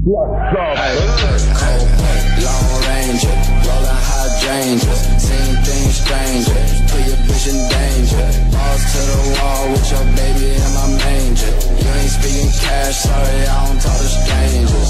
Long Ranger, rolling hydrangeas, seeing things stranger. Put your bitch in danger. Balls to the wall with your baby in my manger. You ain't speaking cash, sorry, I don't talk to strangers.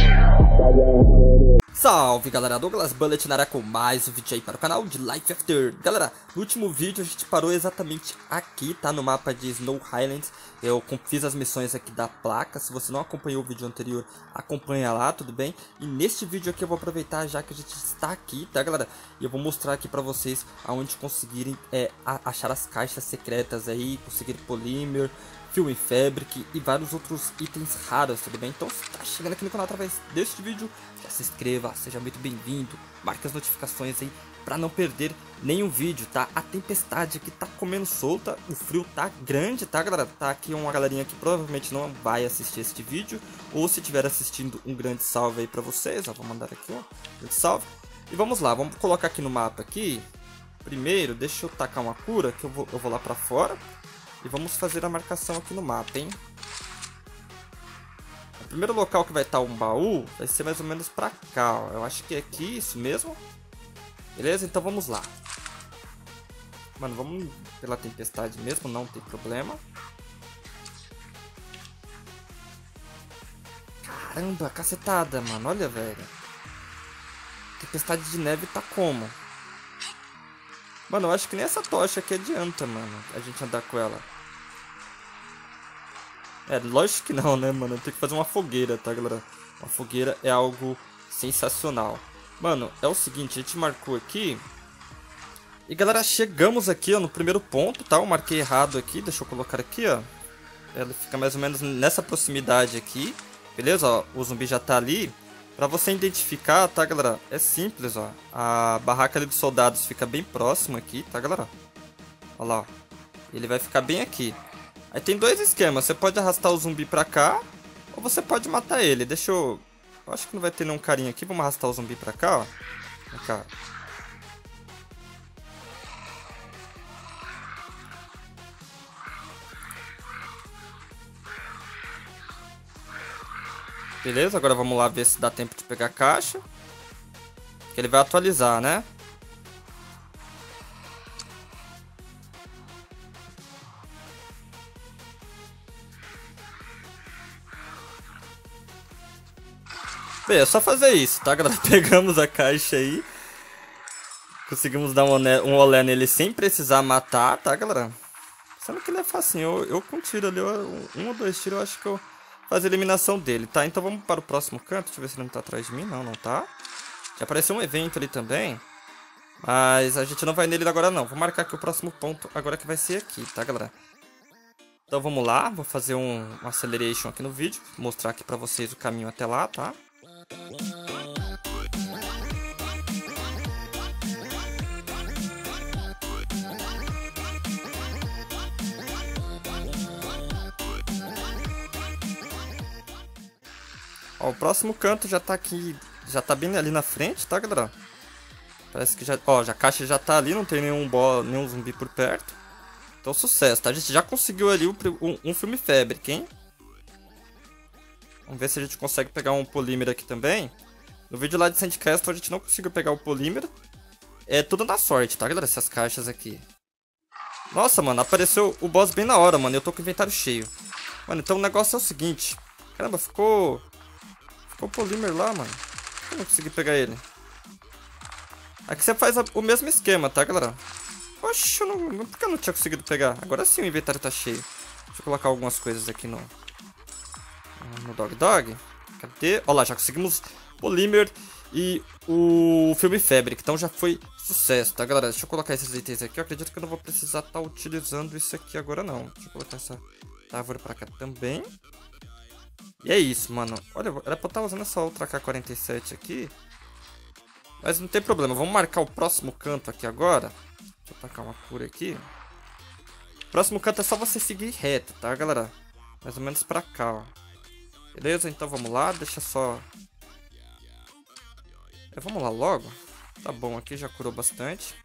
Salve galera, Douglas Bullet na área com mais um vídeo aí para o canal de Life After. Galera, no último vídeo a gente parou exatamente aqui, tá? No mapa de Snow Highlands. Eu fiz as missões aqui da placa. Se você não acompanhou o vídeo anterior, acompanha lá, tudo bem? E neste vídeo aqui eu vou aproveitar já que a gente está aqui, tá galera? E eu vou mostrar aqui para vocês aonde conseguirem achar as caixas secretas aí, conseguir polímer, Film Fabric e vários outros itens raros, tudo bem? Então se tá chegando aqui no canal através deste vídeo, já se inscreva, seja muito bem-vindo, marque as notificações aí pra não perder nenhum vídeo, tá? A tempestade aqui tá comendo solta, o frio tá grande, tá galera? Tá aqui uma galerinha que provavelmente não vai assistir este vídeo, ou se estiver assistindo, um grande salve aí pra vocês, ó, vou mandar aqui, ó, grande salve. E vamos lá, vamos colocar aqui no mapa aqui, primeiro, deixa eu tacar uma cura, que eu vou lá pra fora. E vamos fazer a marcação aqui no mapa, hein? O primeiro local que vai estar um baú vai ser mais ou menos pra cá, ó. Eu acho que é aqui, isso mesmo. Beleza? Então vamos lá. Mano, vamos pela tempestade mesmo, não tem problema. Caramba, cacetada, mano. Olha, velho. Tempestade de neve tá como? Mano, eu acho que nem essa tocha aqui adianta, mano, a gente andar com ela. É, lógico que não, né, mano? Tem que fazer uma fogueira, tá, galera? Uma fogueira é algo sensacional. Mano, é o seguinte, a gente marcou aqui. E, galera, chegamos aqui, ó, no primeiro ponto, tá? Eu marquei errado aqui, deixa eu colocar aqui, ó. Ela fica mais ou menos nessa proximidade aqui. Beleza, ó, o zumbi já tá ali. Pra você identificar, tá, galera? É simples, ó. A barraca ali dos soldados fica bem próximo aqui, tá, galera? Olha lá, ó. Ele vai ficar bem aqui. Aí tem dois esquemas. Você pode arrastar o zumbi pra cá, ou você pode matar ele. Deixa eu... Eu acho que não vai ter nenhum carinha aqui. Vamos arrastar o zumbi pra cá, ó. Pra cá. Beleza, agora vamos lá ver se dá tempo de pegar a caixa. Que ele vai atualizar, né? Bem, é só fazer isso, tá, galera? Pegamos a caixa aí. Conseguimos dar um olé nele sem precisar matar, tá, galera? Sendo que ele é facinho. Eu com tiro ali, um ou dois tiros, eu acho que eu faço a eliminação dele, tá? Então vamos para o próximo canto. Deixa eu ver se ele não tá atrás de mim. Não, não tá. Já apareceu um evento ali também. Mas a gente não vai nele agora não. Vou marcar aqui o próximo ponto agora que vai ser aqui, tá, galera? Então vamos lá. Vou fazer um acceleration aqui no vídeo. Mostrar aqui pra vocês o caminho até lá, tá? Ó, o próximo canto já tá aqui, já tá bem ali na frente, tá, galera? Parece que já, ó, a caixa já tá ali, não tem nenhum zumbi por perto. Então sucesso, tá? A gente já conseguiu ali um Film Fabric, hein? Vamos ver se a gente consegue pegar um polímer aqui também. No vídeo lá de Sandcastle a gente não conseguiu pegar o polímer. É tudo na sorte, tá, galera? Essas caixas aqui. Nossa, mano, apareceu o boss bem na hora, mano. Eu tô com o inventário cheio. Mano, então o negócio é o seguinte. Caramba, ficou o polímer lá, mano. Por que eu não consegui pegar ele? Aqui você faz o mesmo esquema, tá, galera? Oxe, por que eu não tinha conseguido pegar? Agora sim o inventário tá cheio. Deixa eu colocar algumas coisas aqui no Dog. Cadê? Olha lá, já conseguimos polímer e o Film Fabric. Então já foi sucesso, tá, galera? Deixa eu colocar esses itens aqui. Eu acredito que eu não vou precisar estar utilizando isso aqui agora, não. Deixa eu colocar essa árvore pra cá também. E é isso, mano. Olha, era pra eu estar usando essa outra AK-47 aqui. Mas não tem problema. Vamos marcar o próximo canto aqui agora. Deixa eu tacar uma cura aqui. O próximo canto é só você seguir reto, tá, galera? Mais ou menos pra cá, ó. Beleza? Então vamos lá. Deixa só... vamos lá logo. Tá bom, aqui já curou bastante.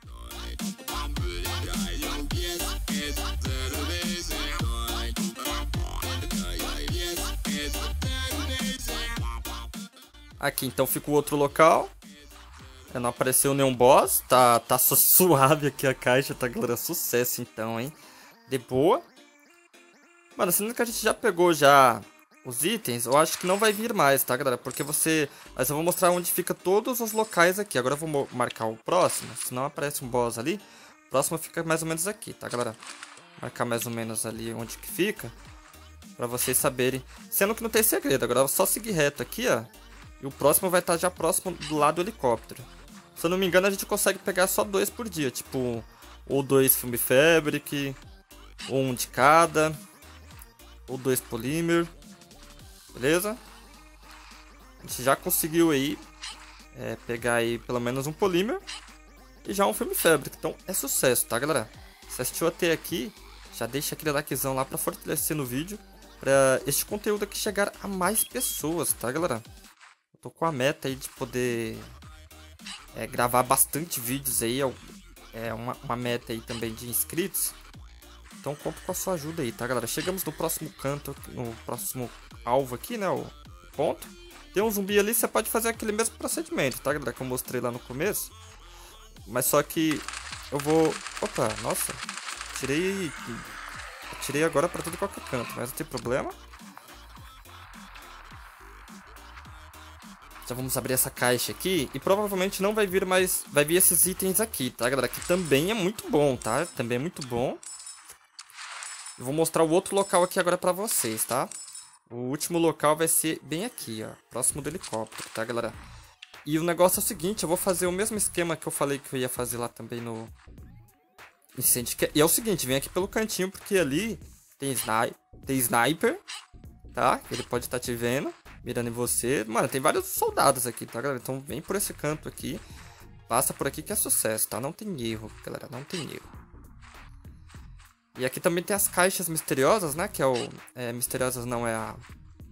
Aqui, então, fica o outro local. Não apareceu nenhum boss. Tá suave aqui a caixa, tá, galera? Sucesso, então, hein? De boa. Mano, sendo que a gente já pegou já os itens, eu acho que não vai vir mais, tá, galera? Porque mas eu vou mostrar onde fica todos os locais aqui. Agora eu vou marcar o próximo, senão aparece um boss ali. O próximo fica mais ou menos aqui, tá, galera? Marcar mais ou menos ali onde que fica, pra vocês saberem. Sendo que não tem segredo, agora é só seguir reto aqui, ó. E o próximo vai estar já próximo do lado do helicóptero. Se eu não me engano, a gente consegue pegar só 2 por dia, tipo, ou 2 Film Fabric, ou 1 de cada, ou 2 Polymer, beleza? A gente já conseguiu aí pegar aí pelo menos um Polymer e já um Film Fabric, então é sucesso, tá, galera? Se assistiu até aqui, já deixa aquele likezão lá pra fortalecer no vídeo, pra este conteúdo aqui chegar a mais pessoas, tá, galera? Eu tô com a meta aí de poder gravar bastante vídeos aí, uma meta aí também de inscritos. Então conto com a sua ajuda aí, tá, galera? Chegamos no próximo canto, no próximo alvo aqui, né, o ponto. Tem um zumbi ali, você pode fazer aquele mesmo procedimento, tá, galera? Que eu mostrei lá no começo. Mas só que eu vou... Opa, nossa. Tirei agora pra todo e qualquer canto, mas não tem problema. Já vamos abrir essa caixa aqui e provavelmente não vai vir mais... Vai vir esses itens aqui, tá, galera? Que também é muito bom, tá? Também é muito bom. Eu vou mostrar o outro local aqui agora pra vocês, tá? O último local vai ser bem aqui, ó. Próximo do helicóptero, tá, galera? E o negócio é o seguinte, eu vou fazer o mesmo esquema que eu falei que eu ia fazer lá também no... Incêndio. E é o seguinte, vem aqui pelo cantinho, porque ali tem sniper, tá? Ele pode estar te vendo, mirando em você. Mano, tem vários soldados aqui, tá, galera? Então vem por esse canto aqui. Passa por aqui que é sucesso, tá? Não tem erro, galera, não tem erro. E aqui também tem as caixas misteriosas, né? Que é o... misteriosas não é a...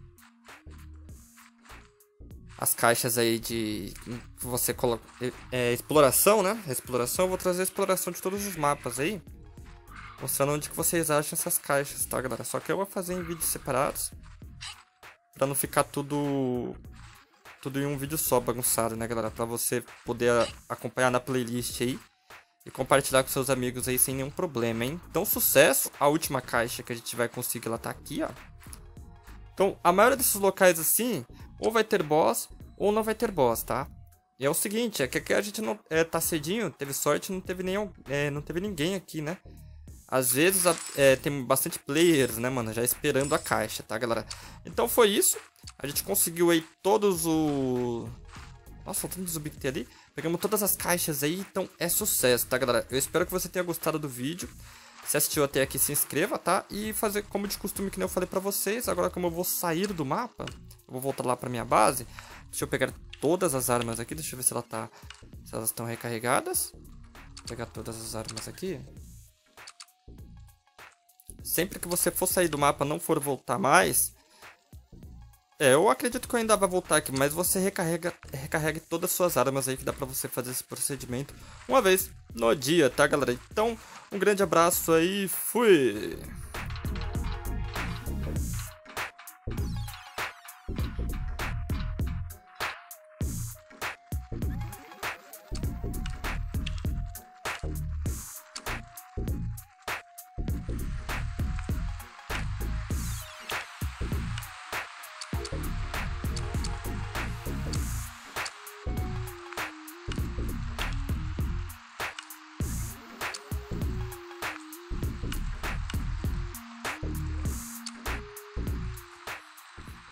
As caixas aí de... Você coloca... exploração, né? Exploração. Eu vou trazer a exploração de todos os mapas aí. Mostrando onde que vocês acham essas caixas, tá, galera? Só que eu vou fazer em vídeos separados. Pra não ficar tudo em um vídeo só, bagunçado, né, galera? Pra você poder acompanhar na playlist aí. E compartilhar com seus amigos aí sem nenhum problema, hein? Então, sucesso! A última caixa que a gente vai conseguir, ela tá aqui, ó. Então, a maioria desses locais assim, ou vai ter boss, ou não vai ter boss, tá? E é o seguinte, é que aqui a gente não... tá cedinho, teve sorte, não teve ninguém aqui, né? Às vezes tem bastante players, né, mano? Já esperando a caixa, tá, galera? Então foi isso. A gente conseguiu aí todos o... Nossa, o tanto de zumbi que tem ali. Pegamos todas as caixas aí, então é sucesso, tá, galera? Eu espero que você tenha gostado do vídeo. Se assistiu até aqui, se inscreva, tá? E fazer como de costume que nem eu falei pra vocês. Agora, como eu vou sair do mapa, eu vou voltar lá pra minha base. Deixa eu pegar todas as armas aqui. Deixa eu ver se elas estão recarregadas. Vou pegar todas as armas aqui. Sempre que você for sair do mapa, não for voltar mais... eu acredito que eu ainda vai voltar aqui, mas você recarregue todas as suas armas aí, que dá pra você fazer esse procedimento uma vez no dia, tá, galera? Então, um grande abraço aí, fui!